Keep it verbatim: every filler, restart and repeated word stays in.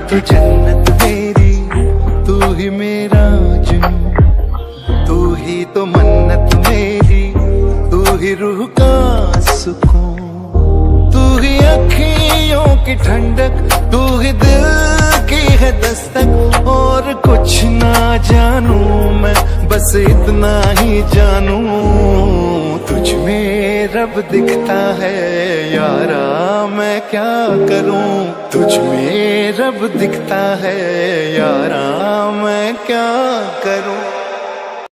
तो जन्नत मेरी, तू ही मेरा जुनून, तू ही तो मन्नत मेरी, तू ही रूह का सुकून, तू ही अखियों की ठंडक, तू ही दिल की है दस्तक। और कुछ ना जानू मैं, बस इतना ही जानू, तुझ में रब दिखता है यारा, मैं क्या करूं। तुझ में रब दिखता है यारा, मैं क्या करूं।